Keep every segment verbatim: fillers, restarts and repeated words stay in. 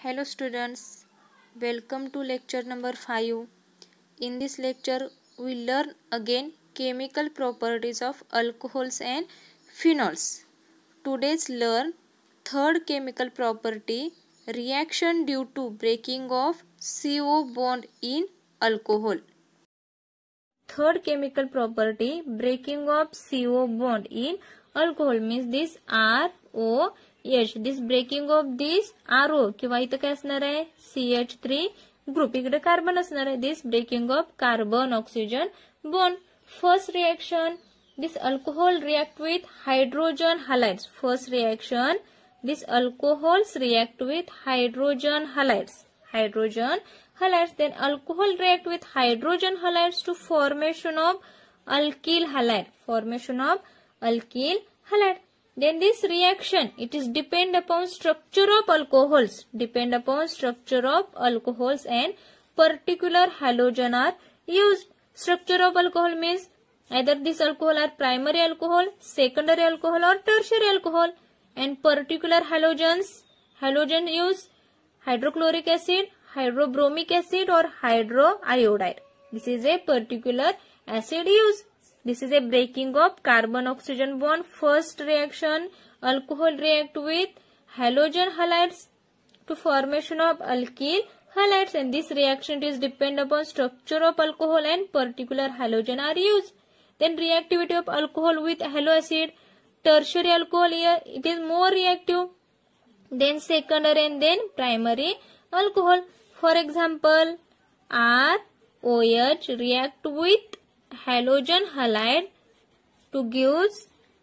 Hello students, welcome to lecture number five. In this lecture, we learn again chemical properties of alcohols and phenols. Today's learn third chemical property, reaction due to breaking of C O bond in alcohol. Third chemical property, breaking of C O bond in alcohol means this R O H. This breaking of this R O किंवा इथं काय असणार आहे C H three group, इकडे carbon असणार आहे. This breaking of carbon oxygen bond. First reaction, this alcohol react with hydrogen halides. First reaction, this alcohols react with hydrogen halides. Hydrogen halides. Then alcohol react with hydrogen halides to formation of alkyl halide. Formation of alkyl halide. Then this reaction, it is depend upon structure of alcohols. Depend upon structure of alcohols and particular halogen are used. Structure of alcohol means either this alcohol are primary alcohol, secondary alcohol or tertiary alcohol. And particular halogens, halogen use hydrochloric acid, hydrobromic acid or hydroiodide. This is a particular acid used. This is a breaking of carbon oxygen bond. First reaction, alcohol react with halogen halides to formation of alkyl halides, and this reaction is depend upon structure of alcohol and particular halogen are used. Then reactivity of alcohol with halo acid. Tertiary alcohol here it is more reactive then secondary and then primary alcohol. For example, R O H react with halogen halide to give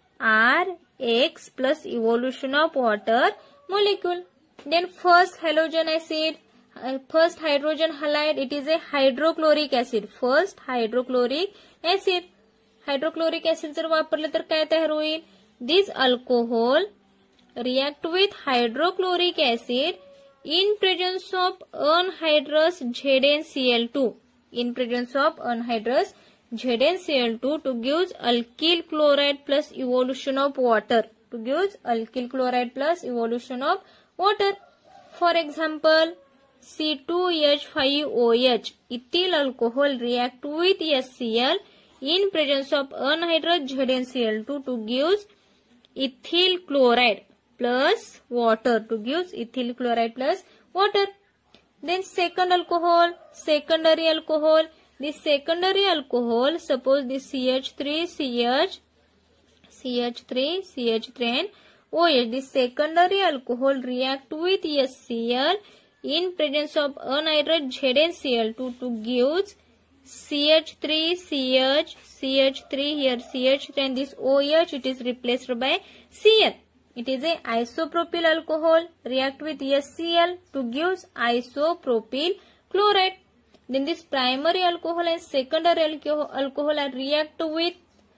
R X plus evolution of water molecule. Then first halogen acid, uh, first hydrogen halide, it is a hydrochloric acid. First hydrochloric acid. Hydrochloric acid जर वापरले तर काय तयार होईल? This alcohol react with hydrochloric acid in presence of anhydrous Z n C l two. In presence of anhydrous Z n C l two to give alkyl chloride plus evolution of water. To give alkyl chloride plus evolution of water. For example, C two H five O H. Ethyl alcohol react with S C l in presence of anhydrous Z n C l two to give ethyl chloride plus water. To give ethyl chloride plus water. Then second alcohol, secondary alcohol. This secondary alcohol, suppose this C H three, C H, C H three, C H three and O H. This secondary alcohol react with S C l in presence of anhydrous Z n C l two to give C H three, C H, C H three here C H three and this O H it is replaced by C l. It is a isopropyl alcohol react with S C l to give isopropyl chloride. Then this primary alcohol and secondary alcohol, alcohol are react with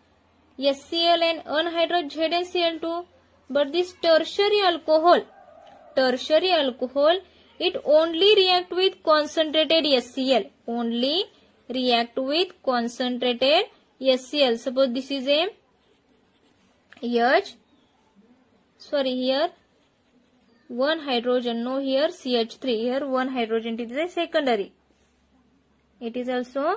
S C l and anhydrous Z n C l two. But this tertiary alcohol, tertiary alcohol, it only react with concentrated S C l. Only react with concentrated S C l. Suppose this is a H. Sorry, here one hydrogen, no here C H three, here one hydrogen, it is a secondary. It is also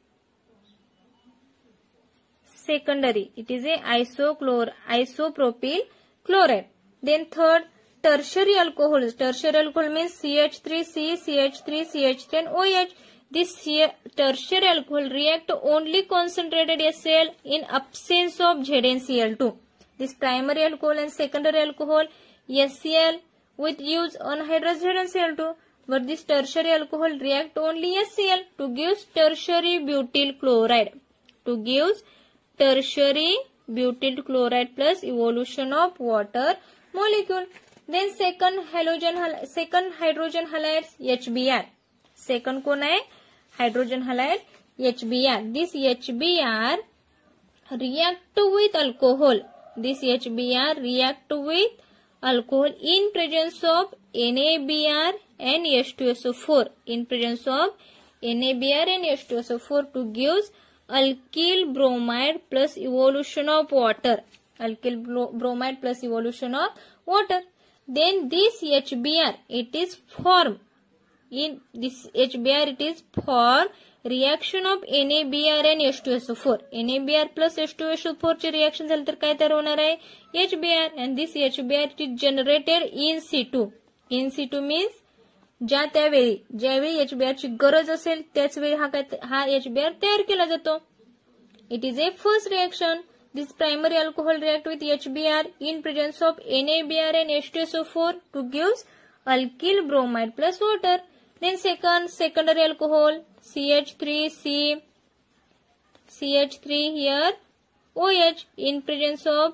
secondary. It is a isochlor, isopropyl chloride. Then third, tertiary alcohols. Tertiary alcohol means C H three C, C H three, C H three and O H. This tertiary alcohol react only concentrated S C l in absence of Z n C l two. This primary alcohol and secondary alcohol S C l with use anhydrous Z n C l two, but this tertiary alcohol react only S C l to give tertiary butyl chloride. To give tertiary butyl chloride plus evolution of water molecule. Then second halogen, second hydrogen halides H B r. Second कौन है? Hydrogen halide H B r. This H B r react with alcohol. This H B r react with alcohol in presence of N A B r and H two S O four. In presence of N A B r and H two S O four to give alkyl bromide plus evolution of water. Alkyl bromide plus evolution of water. then this H B r, it is formed. In this H B r, it is for reaction of N A B r and H two S O four. N A B r plus H two S O four चे reaction झाले तर काय तयार होणार आहे? H B r, and this H B r it is generated in situ. In situ means ज्या त्यावेळी ज्यावेळी H B r ची गरज असेल त्याच वेळी हा काय हा H B r तयार केला जातो. It is a first reaction. This primary alcohol react with H B r in presence of N A B r and H two S O four to give alkyl bromide plus water. Then second, secondary alcohol C H three C, C H three here OH in presence of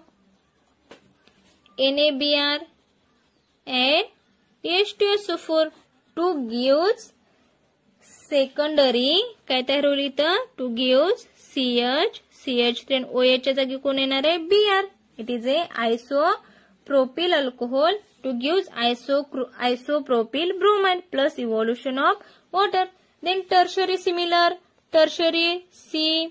N A B r and H two S O four to gives secondary काय तयार होईल इथं to gives C H, C H three and OH च्या जागी कोण येणार आहे B r. It is a isopropyl alcohol to gives iso isopropyl bromide plus evolution of water. Then tertiary similar, tertiary C,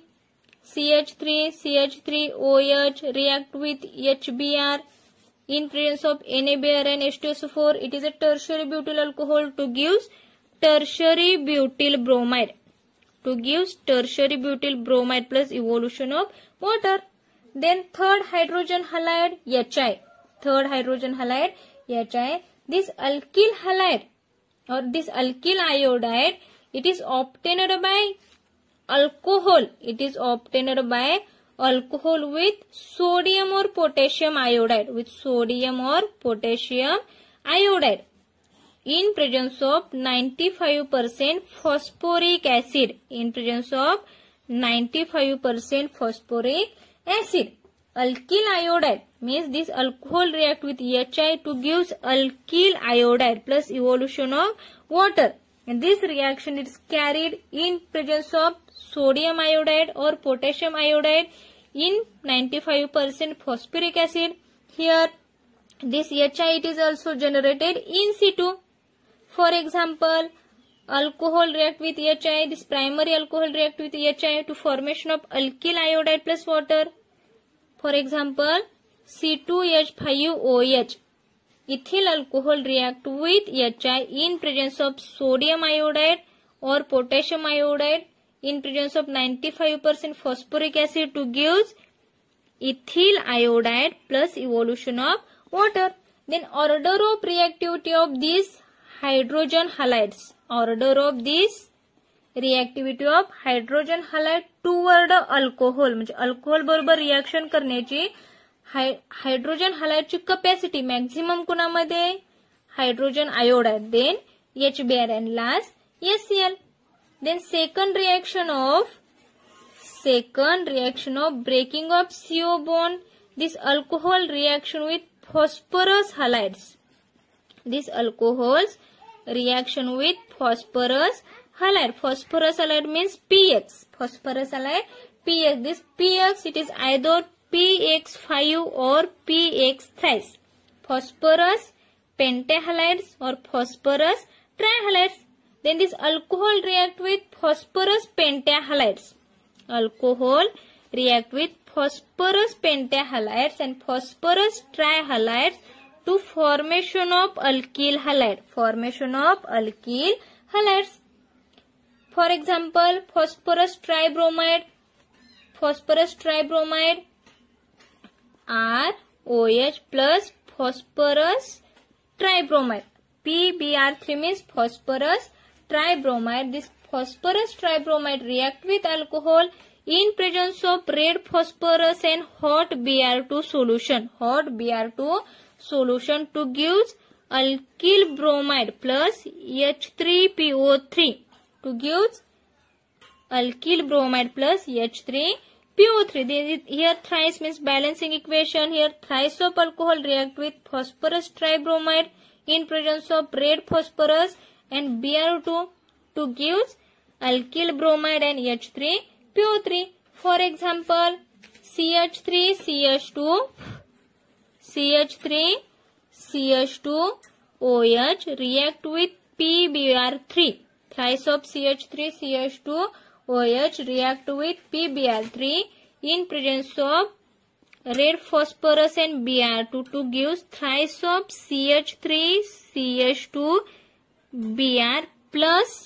C H three, C H three OH react with H B r in presence of N A B r and H two S O four. It is a tertiary butyl alcohol to gives tertiary butyl bromide. To gives tertiary butyl bromide plus evolution of water. Then third hydrogen halide H I. Third hydrogen halide H I. This alkyl halide or this alkyl iodide, it is obtained by alcohol. It is obtained by alcohol with sodium or potassium iodide. With sodium or potassium iodide. In presence of ninety-five percent phosphoric acid. In presence of ninety-five percent phosphoric acid. Alkyl iodide means this alcohol react with H I to gives alkyl iodide plus evolution of water. And this reaction is carried in presence of sodium iodide or potassium iodide in ninety-five percent phosphoric acid. Here this H I it is also generated in situ. For example, alcohol react with H I. This primary alcohol react with H I to formation of alkyl iodide plus water. For example, C two H five O H. Ethyl alcohol react with H I in presence of sodium iodide or potassium iodide in presence of ninety-five percent phosphoric acid to gives ethyl iodide plus evolution of water. Then order of reactivity of these hydrogen halides. Order of this reactivity of hydrogen halide toward alcohol म्हणजे alcohol बरोबर reaction करण्याची hydrogen halide ची capacity maximum कुणामध्ये hydrogen iodide then H B r and last H C l. Then second reaction of second reaction of breaking of C O bond. This alcohol reaction with phosphorus halides. This alcohol's reaction with phosphorus halide. Phosphorus halide means P X. Phosphorus halide P X. This P X it is either P X five or P X thrice. Phosphorus pentahalides or phosphorus trihalides. Then this alcohol react with phosphorus pentahalides. Alcohol react with phosphorus pentahalides and phosphorus trihalides to formation of alkyl halide. Formation of alkyl halides. For example, phosphorus tribromide. Phosphorus tribromide R O H plus phosphorus tribromide. P B r three means phosphorus tribromide. This phosphorus tribromide react with alcohol in presence of red phosphorus and hot B r two solution. Hot B r two solution to gives alkyl bromide plus H three P O three. To gives alkyl bromide plus H three P O three. Here thrice means balancing equation. Here thrice of alcohol react with phosphorus tribromide in presence of red phosphorus and B r two to gives alkyl bromide and H three P O three. For example, C H three C H two, C H three C H two O H react with P B r three. Thrice of C H three C H two O H react with P B r three in presence of red phosphorus and B R two to give thrice of C H three C H two B R plus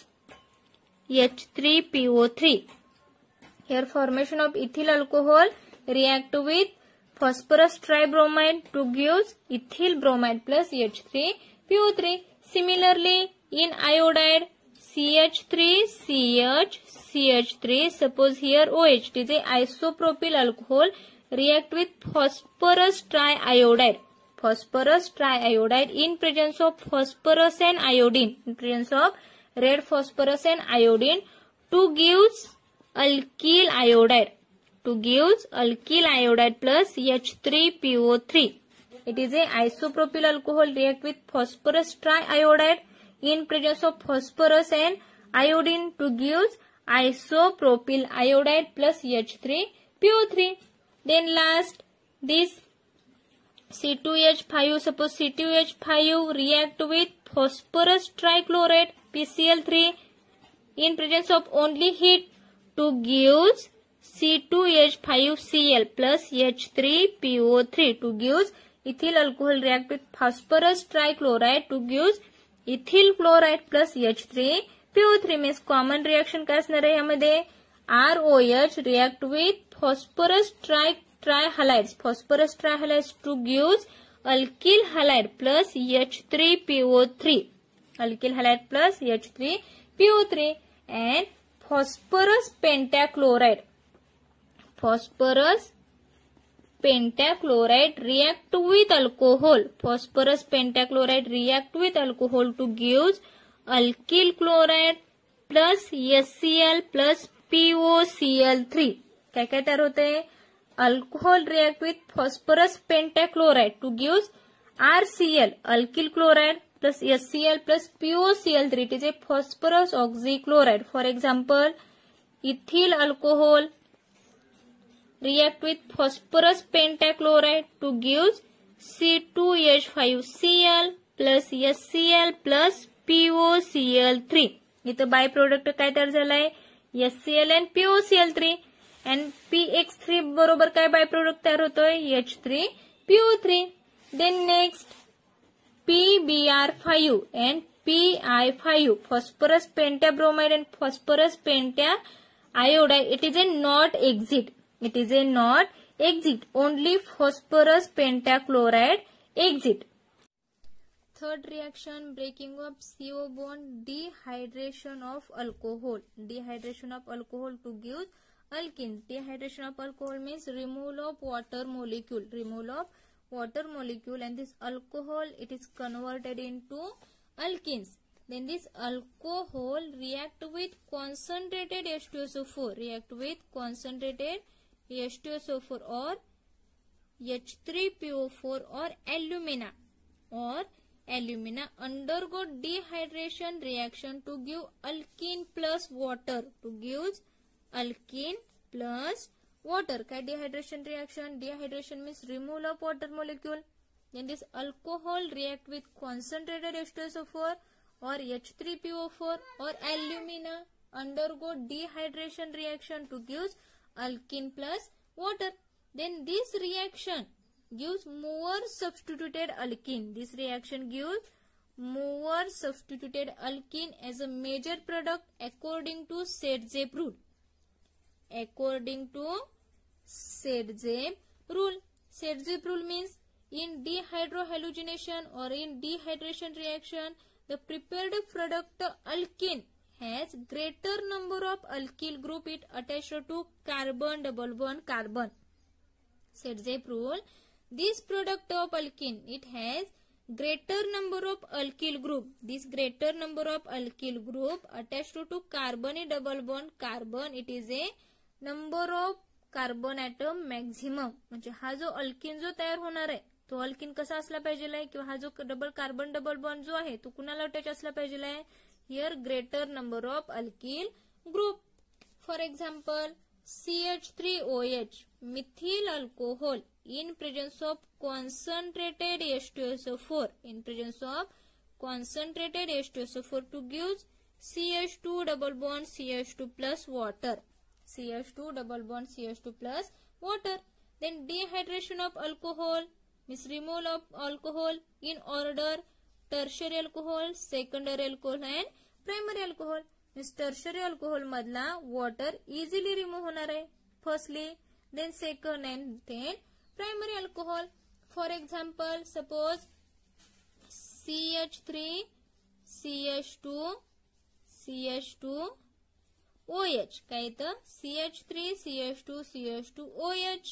H three P O three. Here formation of ethyl alcohol react with phosphorus tribromide to give ethyl bromide plus H three P O three. Similarly, in iodide C H three C H C H three, suppose here O H, it is a isopropyl alcohol, react with phosphorus triiodide. Phosphorus triiodide in presence of phosphorus and iodine, in presence of red phosphorus and iodine to gives alkyl iodide, to gives alkyl iodide plus H three P O three. It is a isopropyl alcohol react with phosphorus triiodide in presence of phosphorus and iodine to gives isopropyl iodide plus H three P O three. Then last, this C two H five, suppose C two H five react with phosphorus trichloride P C l three in presence of only heat to gives C two H five C l plus H three P O three to gives ethyl alcohol react with phosphorus trichloride to gives ethyl chloride plus H three P O three. means common reaction काय असणार आहे यामध्ये R O H react with phosphorus tri trihalides, phosphorus trihalides to gives alkyl halide plus H three P O three, alkyl halide plus H three P O three, and phosphorus pentachloride, phosphorus pentachloride react with alcohol, phosphorus pentachloride react with alcohol to gives alkyl chloride plus H C l plus P O C l three. काय काय तयार होते? Alcohol react with phosphorus pentachloride to gives R C l, alkyl chloride plus H C l plus P O C l three. It is a phosphorus oxychloride. For example, ethyl alcohol react with phosphorus pentachloride to gives C two H five C l plus H C l plus P O C l three. इथं by product काय तयार झालाय? H C l and P O C l three. and P X three बरोबर काय by product तयार होतोय? H three P O three. Then next P B R five and P I five, phosphorus pentabromide and phosphorus pentaiodide. It is a not exit. It is a not exit. Only phosphorus pentachloride exit. Third reaction, breaking of C O bond, dehydration of alcohol. Dehydration of alcohol to give alkene. Dehydration of alcohol means removal of water molecule. Removal of water molecule, and this alcohol, it is converted into alkenes. Then this alcohol react with concentrated H two S O four. React with concentrated H two S O four or H three P O four or alumina or alumina undergo dehydration reaction to give alkene plus water. To give alkene plus water. काय dehydration reaction? Dehydration means removal of water molecule. Then this alcohol react with concentrated H two S O four or H three P O four or alumina undergo dehydration reaction to give alkene plus water. Then this reaction gives more substituted alkene. This reaction gives more substituted alkene as a major product according to Sedgwick rule. According to Sedgwick rule. Sedgwick rule means in dehydrohallucination or in dehydration reaction, the prepared product alkene has greater number of alkyl group it attached to carbon double bond carbon. Sedgwick rule. This product of alkene, it has greater number of alkyl group. This greater number of alkyl group attached to carbon double bond carbon, it is a number of carbon atom maximum. म्हणजे हा जो alkene जो तयार होणार आहे तो alkene कसा असला पाहिजे किंवा हा जो डबल कार्बन डबल बॉन्ड जो आहे तो कुणाला अटॅच असला पाहिजे? Here greater number of alkyl group. For example C H three O H, methyl alcohol in presence of concentrated H two S O four, in presence of concentrated H two S O four to give C H two double bond C H two plus water. C H two double bond C H two plus water. Then dehydration of alcohol means removal of alcohol in order tertiary alcohol, secondary alcohol and primary alcohol. means tertiary alcohol मधला water easily remove होणार आहे firstly, then second and then primary alcohol. For example, suppose C H three C H two C H two O H काय तर C H three C H two C H two O H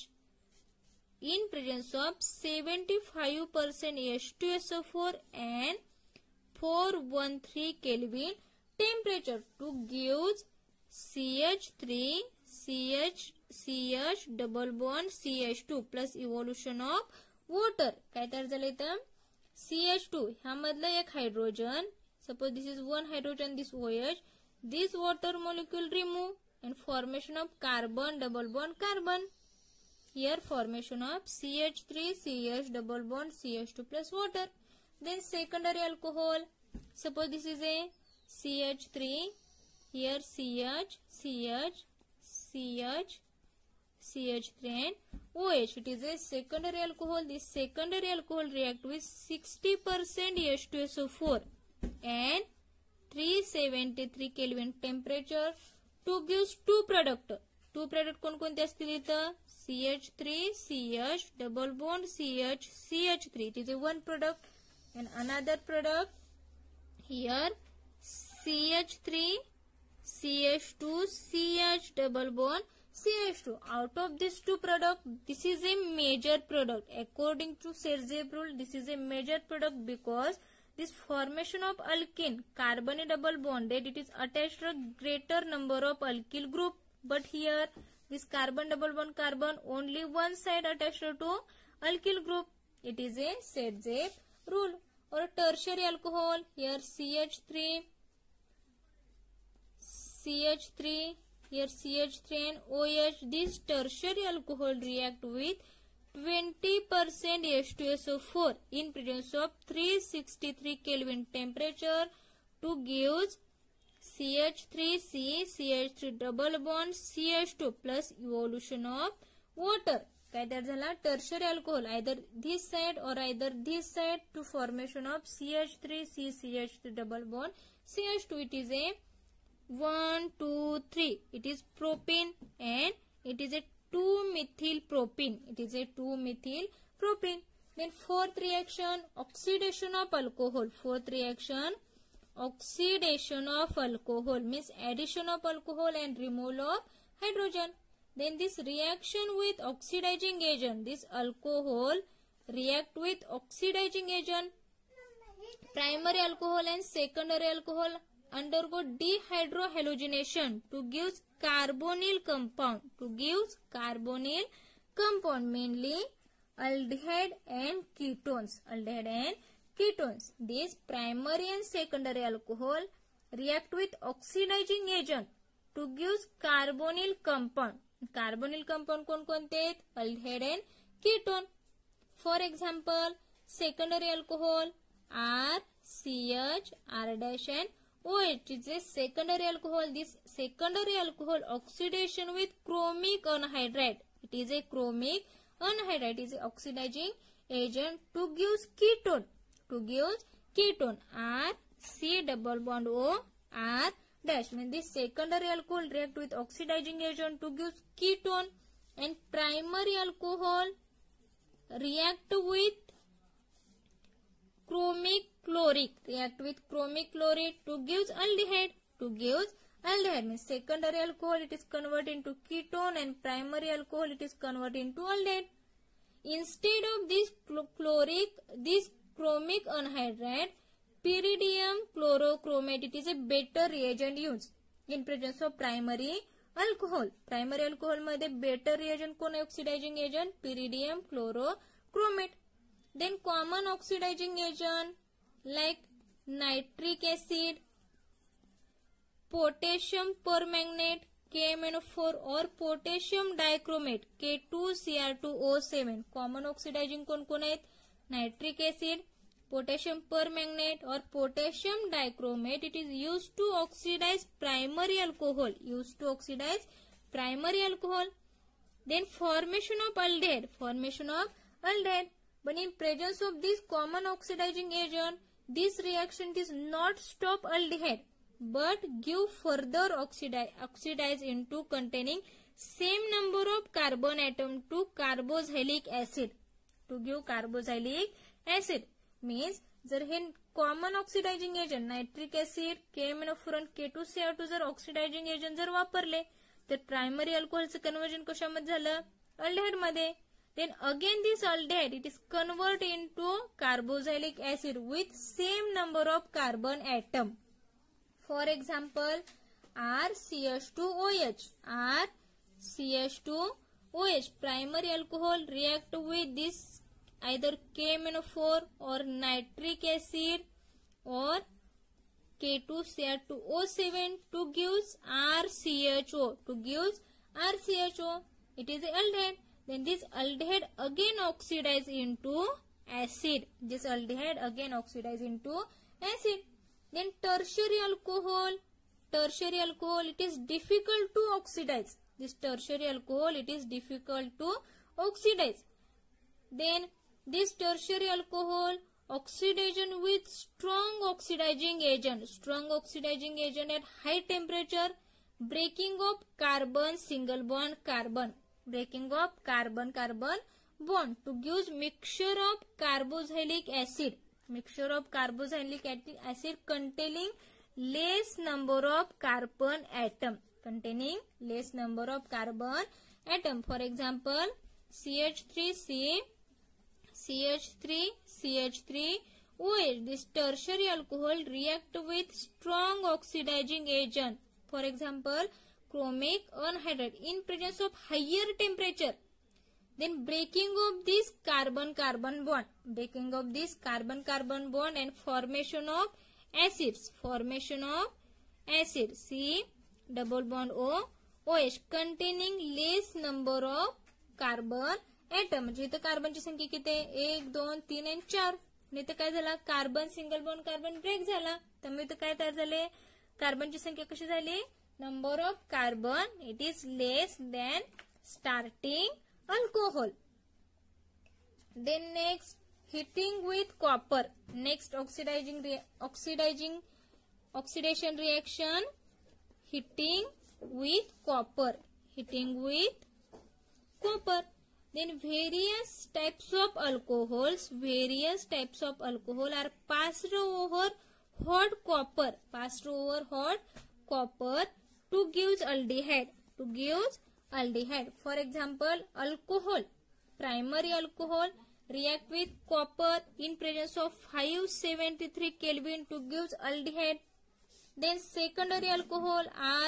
in presence of seventy-five percent H two S O four and four hundred thirteen Kelvin temperature to give C H three C H C H double bond C H two plus evolution of water. काय तयार झालं इथं C H two ह्यामधलं एक hydrogen, suppose this is one hydrogen, this O H, this water molecule remove and formation of carbon double bond carbon. Here formation of C H three C H double bond C H two plus water. Then secondary alcohol, suppose this is a C H three, here C H C H C H C H three and O H. It is a secondary alcohol. This secondary alcohol react with sixty percent H two S O four and three hundred seventy-three Kelvin temperature to give two product. Two product कोणकोणते असतील इथं C H three C H double bond C H C H three. It is a one product and another product here C H three C H two C H double bond C H two. Out of these two product, this is a major product. According to Sergeev rule, this is a major product because this formation of alkene, carbon double bonded, it is attached to a greater number of alkyl group. But here, this carbon double bond carbon, only one side attached to alkyl group. It is a Sergeev rule. Or tertiary alcohol, here C H three, C H three, here C H three and O H. This tertiary alcohol react with twenty percent H two S O four in presence of three hundred sixty-three Kelvin temperature to give C H three C C H three double bond C H two plus evolution of water. काय तयार झाला tertiary alcohol either this side or either this side to formation of C H three C C H three double bond C H two. It is a one two three. It is propane and it is a two methyl propene. It is a two methyl propene. Then fourth reaction, oxidation of alcohol. Fourth reaction, oxidation of alcohol means addition of alcohol and removal of hydrogen. Then this reaction with oxidizing agent, this alcohol react with oxidizing agent. Primary alcohol and secondary alcohol undergo dehydrohalogenation to give carbonyl compound. To give carbonyl compound, mainly aldehyde and ketones. Aldehyde and ketones. This primary and secondary alcohol react with oxidizing agent to give carbonyl compound. Carbonyl compound कोण कोणते आहेत? Aldehyde and ketone. For example, secondary alcohol R, C H, R dash and O H is a secondary alcohol. This secondary alcohol oxidation with chromic anhydride. It is a chromic anhydride. It is a oxidizing agent to give ketone. To give ketone R, C double bond O, R dash. Means this secondary alcohol react with oxidizing agent to give ketone, and primary alcohol react with chromic chloric. React with chromic chloride to give aldehyde. To give aldehyde means secondary alcohol it is converted into ketone and primary alcohol it is converted into aldehyde. Instead of this chloric, this chromic anhydride, pyridium chlorochromate, it is a better reagent used in presence of primary alcohol. Primary alcohol मध्ये better reagent कोण oxidizing agent? Pyridium chlorochromate. Then common oxidizing agent like nitric acid, potassium permanganate K M N O four or potassium dichromate K two C R two O seven. Common oxidizing कोण कोण आहेत? Nitric acid, potassium permanganate or potassium dichromate. It is used to oxidize primary alcohol. Used to oxidize primary alcohol. Then formation of aldehyde, formation of aldehyde. But in presence of this common oxidizing agent, this reaction is not stop aldehyde, but give further oxidize, oxidize into containing same number of carbon atom to carboxylic acid. To give carboxylic acid means जर हे common oxidizing agent nitric acid, K M N O four, K two C R two जर oxidizing agent जर वापरले तर primary अल्कोहोलचं conversion कशामध्ये झालं, aldehyde मध्ये. Then again this aldehyde it is convert into carboxylic acid with same number of carbon atom. For example, R C H two O H. R C H two O H primary alcohol react with this either K M N O four or nitric acid or K two C R two O seven to gives R C H O. To gives R C H O. It is a aldehyde. Then this aldehyde again oxidize into acid. This aldehyde again oxidize into acid. Then tertiary alcohol. Tertiary alcohol it is difficult to oxidize. This tertiary alcohol it is difficult to oxidize. Then this tertiary alcohol oxidation with strong oxidizing agent. Strong oxidizing agent at high temperature. Breaking of carbon single bond carbon. Breaking of carbon carbon bond to give mixture of carboxylic acid. Mixture of carboxylic acid containing less number of carbon atom. Containing less number of carbon atom. For example, C H three C, C H three, C H three O H. This tertiary alcohol react with strong oxidizing agent. For example, chromic anhydride in presence of higher temperature. Then breaking of this carbon-carbon bond. Breaking of this carbon-carbon bond and formation of acids. Formation of acid. C double bond O OH containing less number of carbon atom. म्हणजे इथं कार्बनची संख्या किती आहे, एक दोन तीन आणि चार. नाही तर काय झाला, carbon single bond carbon break झाला. त्यामुळे इथं काय तयार झाले, कार्बनची संख्या कशी झाली, number of carbon it is less than starting alcohol. Then next heating with copper. Next oxidizing rea oxidizing oxidation reaction, heating with copper. Heating with copper. Then various types of alcohols, various types of alcohol are passed over hot copper. Passed over hot copper to gives aldehyde. To gives aldehyde. For example, alcohol, primary alcohol react with copper in presence of five hundred seventy-three Kelvin to gives aldehyde. Then secondary alcohol are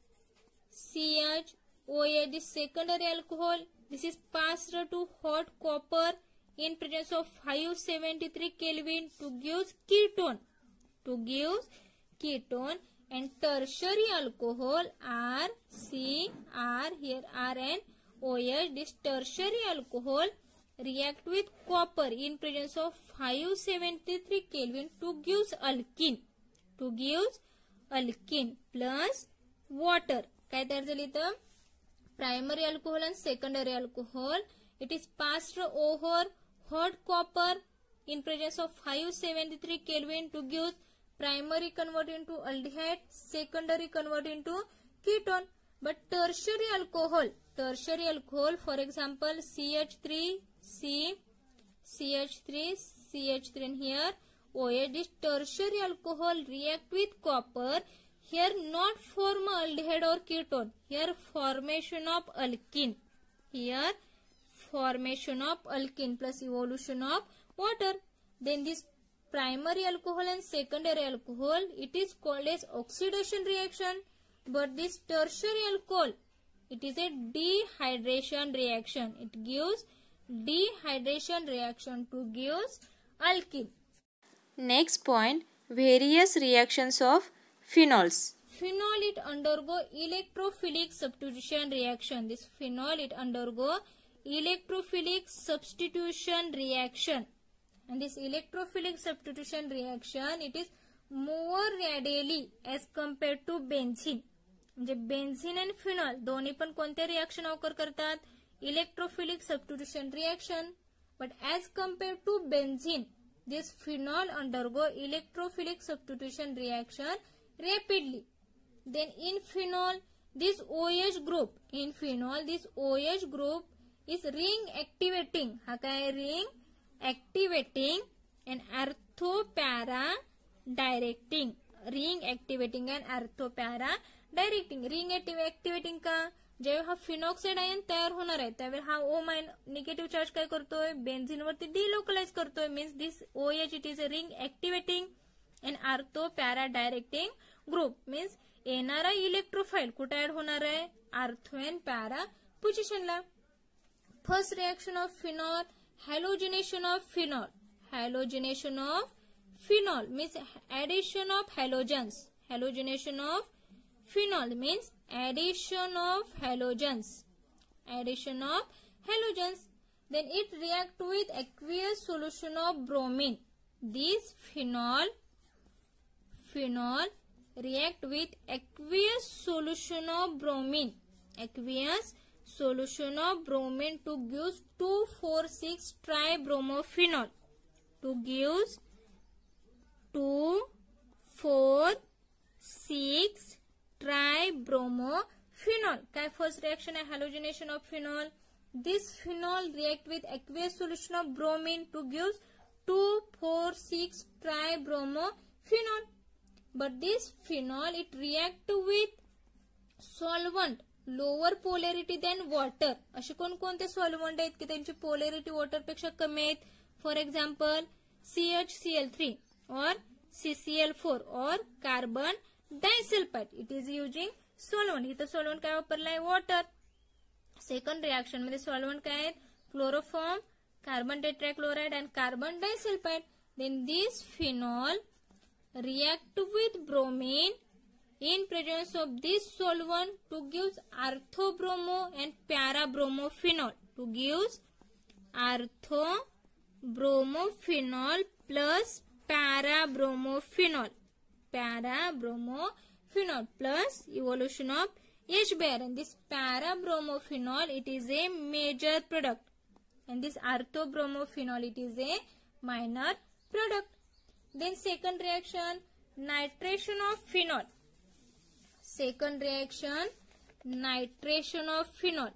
C H O H. This secondary alcohol, this is passed to hot copper in presence of five hundred seventy-three Kelvin to gives ketone. To gives ketone. And tertiary alcohol R, C, R, here R and O H. This tertiary alcohol react with copper in presence of five hundred seventy-three Kelvin to gives alkene. To gives alkene plus water. काय तयार झाली तर primary alcohol and secondary alcohol. It is passed over hot copper in presence of five hundred seventy-three Kelvin to give primary convert into aldehyde, secondary convert into ketone. But tertiary alcohol, tertiary alcohol, for example, C H three C, C H three, C H three and here O H. This tertiary alcohol react with copper. Here not form aldehyde or ketone. Here formation of alkene. Here formation of alkene plus evolution of water. Then this primary alcohol and secondary alcohol, it is called as oxidation reaction. But this tertiary alcohol, it is a dehydration reaction. It gives dehydration reaction to gives alkene. Next point, various reactions of phenols. Phenol it undergo electrophilic substitution reaction. This phenol it undergo electrophilic substitution reaction. And this electrophilic substitution reaction, it is more readily as compared to benzene. म्हणजे benzene आणि phenol दोन्ही पण कोणत्या reaction occur करतात, electrophilic substitution reaction. But as compared to benzene, this phenol undergo electrophilic substitution reaction rapidly. Then in phenol, this OH group, in phenol, this OH group is ring activating. हा काय ring activating and orthopara directing. Ring activating and orthopara directing. Ring activating का जेव्हा हा phenoxide ion तयार होणार आहे त्यावेळी हा ओ माइन निगेटिव्ह चार्ज काय करतोय बेन्झीन वरती डिलोकलाइज करतोय. Means this OH it is a ring activating and ortho para directing group. Means येणारा इलेक्ट्रोफाइल कुठे ऍड होणार आहे आर्थो अँड पॅरा पोझिशनला. First reaction of phenol, halogenation of phenol. Halogenation of phenol means addition of halogens. Halogenation of phenol means addition of halogens. Addition of halogens. Then it react with aqueous solution of bromine. This phenol, phenol react with aqueous solution of bromine. Aqueous solution of bromine to give two four six tribromophenol. To give two four six tribromophenol. काय first reaction है halogenation of phenol. This phenol react with aqueous solution of bromine to give two four six tribromophenol. But this phenol it react with solvent lower polarity than water. असे कोण कोणते solvent आहेत की त्यांची polarity water पेक्षा कमी आहेत. For example C H C L three और सी सी एल फोर और carbon disulphide. It is using solvent. इथं सॉल्व्हंट काय वापरलाय वॉटर. सेकंड रिएक्शन मध्ये सॉल्व्हंट काय आहेत chloroform, carbon tetrachloride and carbon disulphide. Then this phenol react with bromine in presence of this solvent to give orthobromo and parabromophenol. To give orthobromophenol plus parabromophenol. Parabromophenol plus evolution of H B r. And this parabromophenol it is a major product and this orthobromophenol it is a minor product. Then second reaction nitration of phenol. Second reaction nitration of phenol.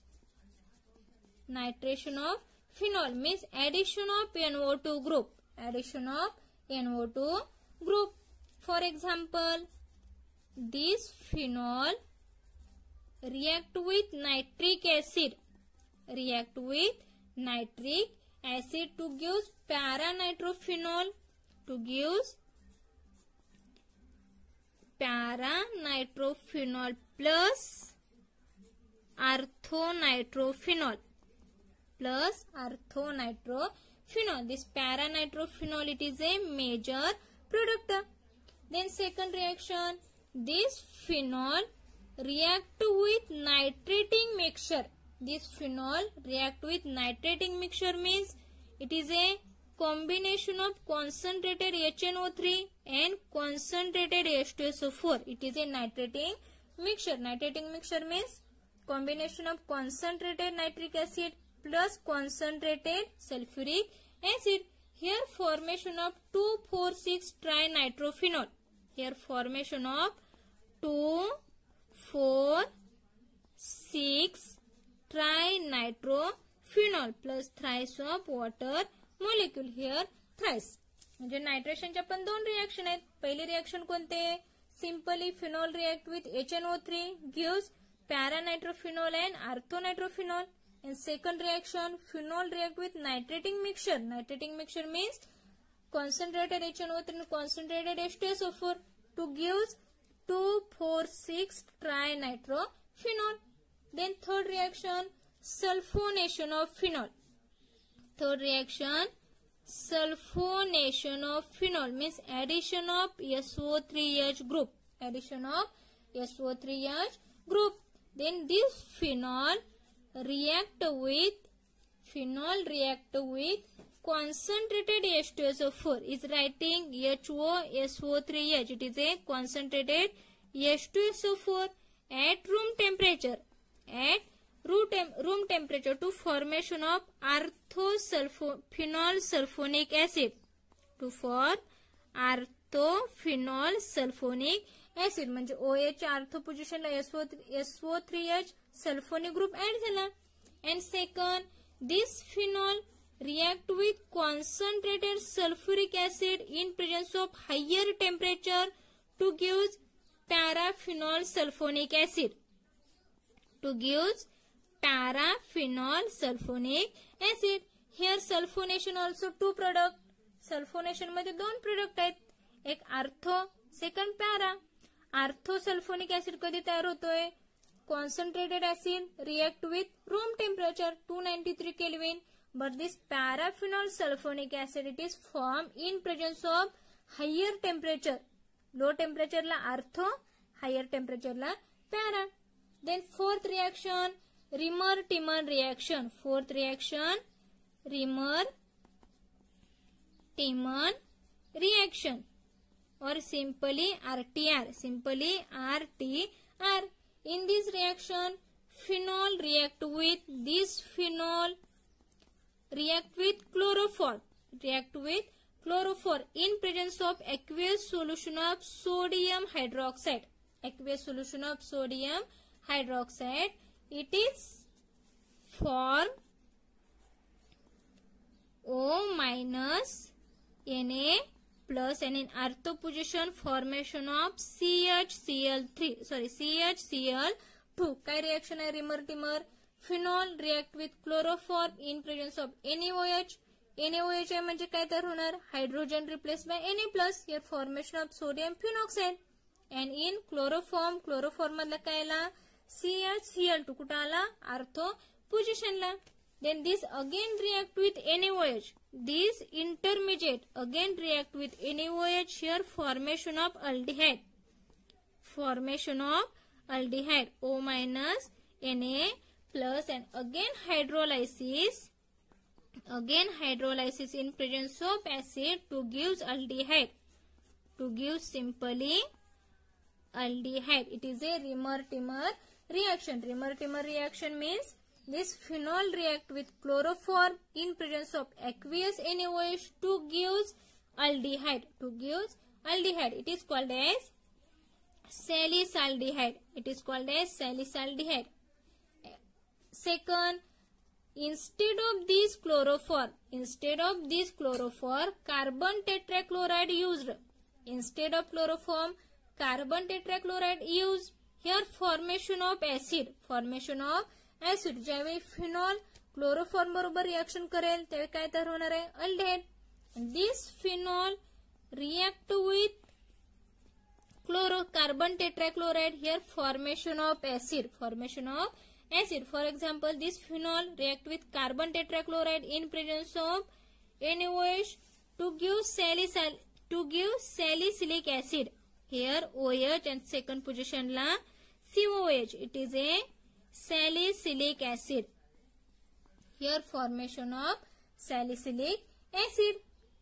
Nitration of phenol means addition of N O two group. Addition of N O two group. For example, this phenol react with nitric acid. React with nitric acid to give paranitrophenol. To give paranitrophenol plus orthonitrophenol. Plus orthonitrophenol. This paranitrophenol it is a major product. Then second reaction, this phenol react with nitrating mixture. This phenol react with nitrating mixture means it is a combination of concentrated H N O three and concentrated H two S O four. It is a nitrating mixture. Nitrating mixture means combination of concentrated nitric acid plus concentrated sulfuric acid. Here formation of two four six trinitrophenol. Here formation of two four six trinitrophenol plus thrice of water molecule. Here thrice. म्हणजे नायट्रेशनच्या पण दोन reaction आहेत. पहिली reaction कोणते simply phenol react with H N O three gives paranitrophenol and orthonitrophenol. And second reaction phenol react with nitrating mixture. Nitrating mixture means concentrated H N O three and concentrated H two S O four to give two four six trinitrophenol. Then third reaction sulfonation of phenol. Third reaction sulfonation of phenol means addition of S O three H group. Addition of S O three H group. Then this phenol react with phenol react with concentrated H two S O four. Is writing H O S O three H. It is a concentrated H two S O four at room temperature. At room temperature to formation of orthophenol sulfonic acid. To form orthophenol sulfonic acid म्हणजे OH च्या ortho पोझिशनला S O three H sulphonic group add झाला. And second, this phenol react with concentrated sulfuric acid in presence of higher temperature to give paraphenol sulfonic acid. To give paraphenol sulfonic acid. Here sulfonation also two product. Sulphonation मध्ये दोन product आहेत, एक ortho, second para. Ortho sulphonic acid कधी तयार होतोय? Concentrated acid react with room temperature two ninety three kelvin. But this para phenol sulphonic acid it is form in presence of higher temperature. Low टेम्परेचरला ortho, higher टेम्परेचरला para. Then fourth reaction Reimer Tiemann reaction. Fourth reaction Reimer Tiemann reaction or simply R T R, simply R T R. In this reaction, phenol react with this phenol react with chlorophore, react with chlorophore in presence of aqueous solution of sodium hydroxide. Aqueous solution of sodium hydroxide. It is form O minus Na plus and in ortho position formation of C H C l three, sorry C H C l two. काय reaction आहे Reimer Tiemann? Phenol react with chlorophore in presence of NaOH. NaOH आहे म्हणजे काय तयार होणार? Hydrogen replaced by Na plus. Here formation of sodium phenoxide. And in chloroform, chloroform मधला काय आला? C H C l two. कुठं आला? ऑर्थो पोझिशनला. Then this again react with NaOH. This intermediate again react with NaOH. Here formation of aldehyde. Formation of aldehyde. O minus Na plus and again hydrolysis. Again hydrolysis in presence of acid to gives aldehyde. To give simply aldehyde. It is a Remer-Timmer reaction. Remer-Timmer reaction means this phenol react with chlorophore in presence of aqueous NaOH to gives aldehyde. To gives aldehyde. It is called as salicylaldehyde. It is called as salicylaldehyde. Second, instead of this chlorophore, instead of this chlorophore, carbon tetrachloride used. Instead of chloroform, carbon tetrachloride used. Here formation of acid. Formation of acid. ज्यावेळी phenol chloroform बरोबर reaction करेल त्यावेळी काय तयार होणार आहे? Aldehyde. This phenol react with chloro carbon tetrachloride. Here formation of acid. Formation of acid. For example this phenol react with carbon tetrachloride in presence of NaOH to give salicyl to give salicylic acid. Here OH and second positionला C O H. It is a salicylic acid. Here formation of salicylic acid.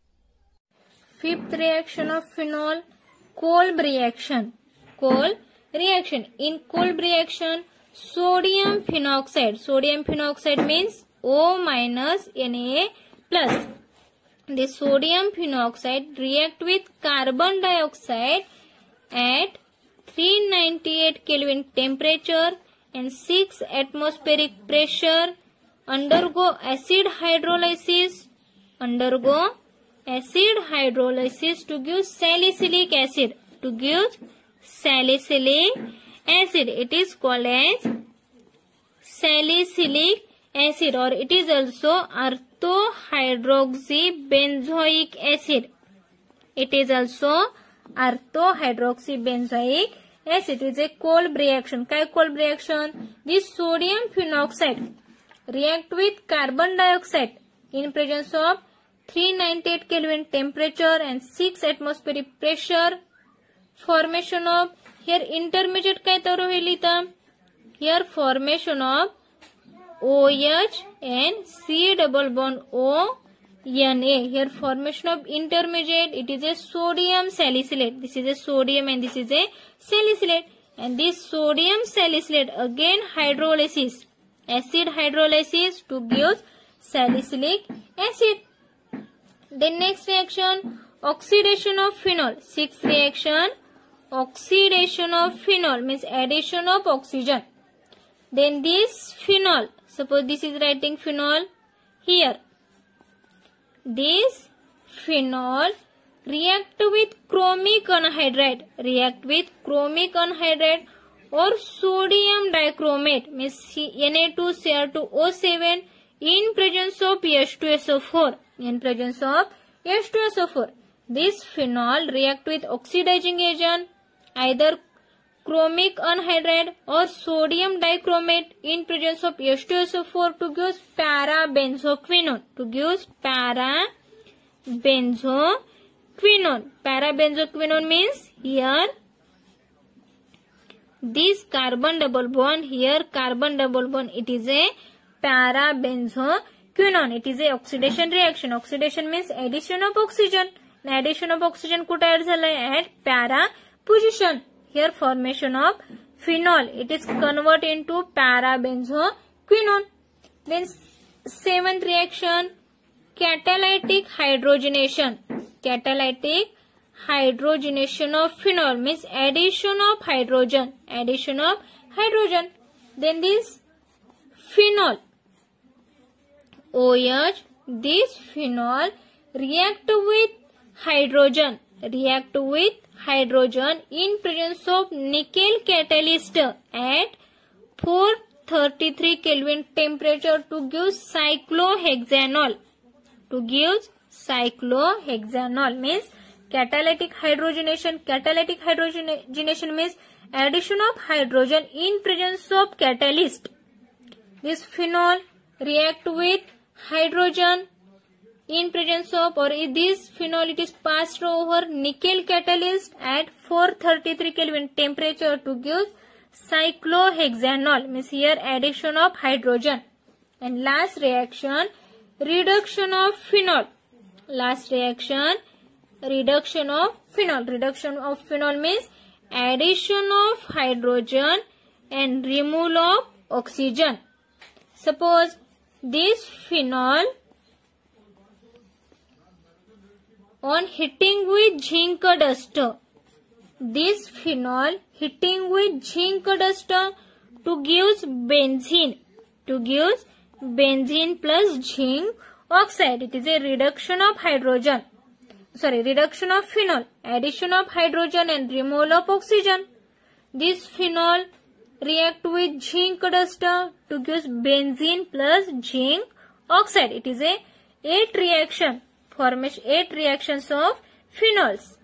Fifth reaction of phenol, Kolb reaction. Kolb reaction. In Kolb reaction, sodium phenoxide. Sodium phenoxide means O minus Na plus. The sodium phenoxide react with carbon dioxide at three ninety-eight Kelvin temperature and six atmospheric pressure, undergo acid hydrolysis, undergo acid hydrolysis to give salicylic acid, to give salicylic acid. It is called as salicylic acid or it is also orthohydroxybenzoic acid. It is also orthohydroxybenzoic acid. It is a Kolb reaction. काय Kolb reaction? This sodium phenoxide react with carbon dioxide in presence of three ninety-eight Kelvin temperature and six atmospheric pressure. Formation of here intermediate काय तयार होईल इथं? Here formation of OH and C double bond O Na. Here formation of intermediate. It is a sodium salicylate. This is a sodium and this is a salicylate. And this sodium salicylate again hydrolysis. acid hydrolysis to give salicylic acid. Then next reaction, oxidation of phenol. Sixth reaction, oxidation of phenol means addition of oxygen. Then this phenol, suppose this is writing phenol here. This phenol react with chromic anhydride, react with chromic anhydride or sodium dichromate means N A two C r two O seven in presence of H two S O four. In presence of H two S O four. This phenol react with oxidizing agent, either chromic anhydride or sodium dichromate in presence of H two S O four to give para-benzoquinone. To give para-benzoquinone. Para-benzoquinone means here this carbon double bond, here carbon double bond, it is a para-benzoquinone. It is a oxidation reaction. Oxidation means addition of oxygen. Addition of oxygen कुठे add झालाय at para position. Here formation of phenol. It is convert into para-benzoquinone. Then seventh reaction, catalytic hydrogenation. Catalytic hydrogenation of phenol means addition of hydrogen. Addition of hydrogen. Then this phenol OH, this phenol react with hydrogen. React with hydrogen in presence of nickel catalyst at four thirty-three Kelvin temperature to give cyclohexanol. To give cyclohexanol means catalytic hydrogenation. Catalytic hydrogenation means addition of hydrogen in presence of catalyst. This phenol react with hydrogen in presence of, or this phenol it is passed over nickel catalyst at four thirty-three Kelvin temperature to give cyclohexanol means here addition of hydrogen. And last reaction, reduction of phenol. Last reaction, reduction of phenol. Reduction of phenol means addition of hydrogen and removal of oxygen. Suppose this phenol on hitting with zinc dust, this phenol hitting with zinc dust to give benzene, to give benzene plus zinc oxide. It is a reduction of hydrogen, sorry, reduction of phenol, addition of hydrogen and removal of oxygen. This phenol react with zinc dust to give benzene plus zinc oxide. It is a eight reaction, formation eight reactions of phenols.